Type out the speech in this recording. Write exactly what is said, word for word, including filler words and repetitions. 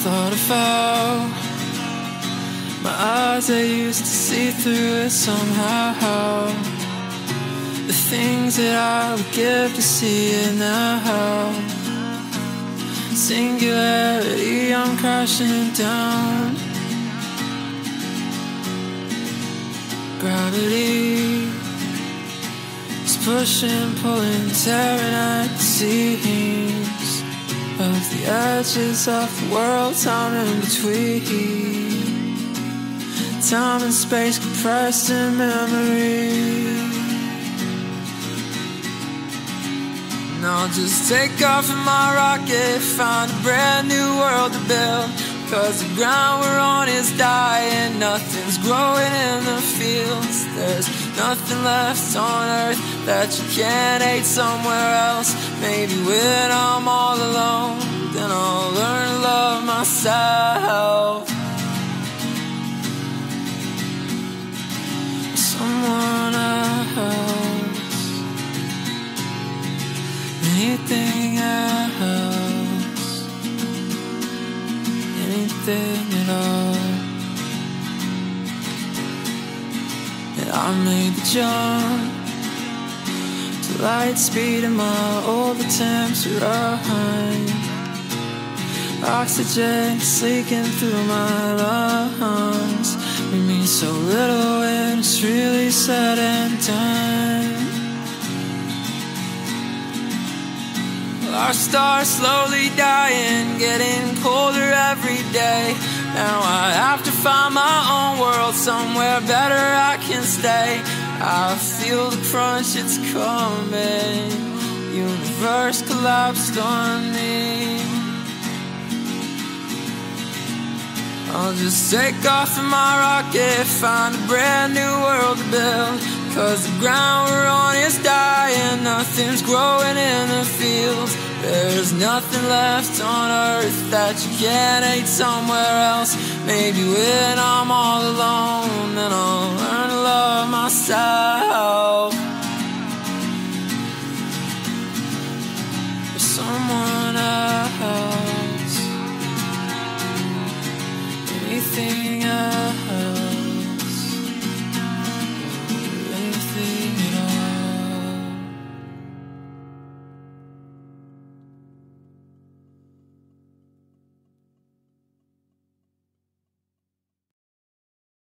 thought about my eyes, they used to see through it somehow. The things that I would give to see it now. Singularity, I'm crashing down. Gravity is pushing, pulling, tearing at the seams of the edges of the world, time in between. Time and space compressed in memory. And I'll just take off in my rocket, find a brand new world to build. Cause the ground we're on is dying, nothing's growing in the fields. There's nothing left on earth that you can't hate somewhere else. Maybe when I'm all alone, then I'll learn to love myself. Someone else, anything else, anything at all. And I made the jump to light speed in my old attempts to run. Oxygen leaking through my lungs. We mean so little when it's really said and done. Our star's slowly dying, getting colder every day. Now I have to find my own world, somewhere better I can stay. I feel the crunch, it's coming. Universe collapsed on me. I'll just take off in my rocket, find a brand new world to build. Cause the ground we're on is dying, nothing's growing in the fields. There's nothing left on earth that you can't hate somewhere else. Maybe when I'm all alone, then I'll learn to love myself.